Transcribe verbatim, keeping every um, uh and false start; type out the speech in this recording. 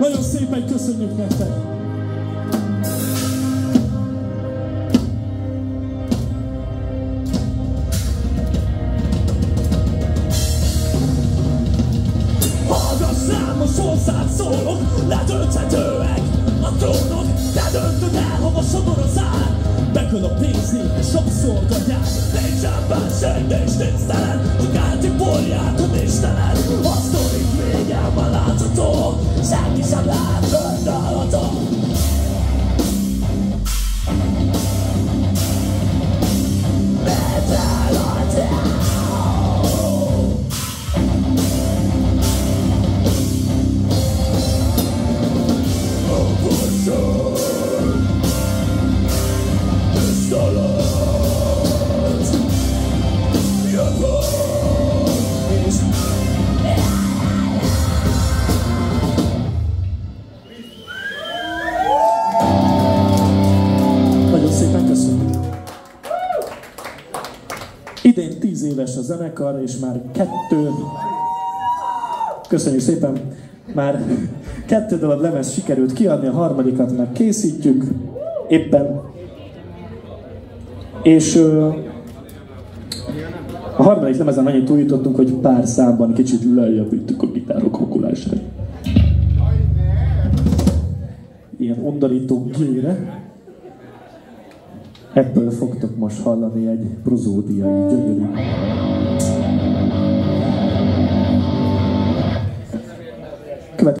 Nagyon szépen köszönjük nektek! Hallgass rám, most hozzád szólok, ledönthetőek a trónok, te döntöd el, hova sodor az ár. Megöl a pénzni, és rabszolgatják, nincsen benség, és tisztelen, csak eltiporják a Istenen. A sztorik vége már látható, senki sem lehet földálható. Idén tíz éves a zenekar, és már kettő... Köszönjük szépen! Már kettő darab lemez sikerült kiadni, a harmadikat meg készítjük éppen. És ö, a harmadik lemezen annyit újítottunk, hogy pár számban kicsit lejjebb vittük a gitárok hangulására. Ilyen undorító gére. Ebből fogtok most hallani egy prozódiai gyönyörű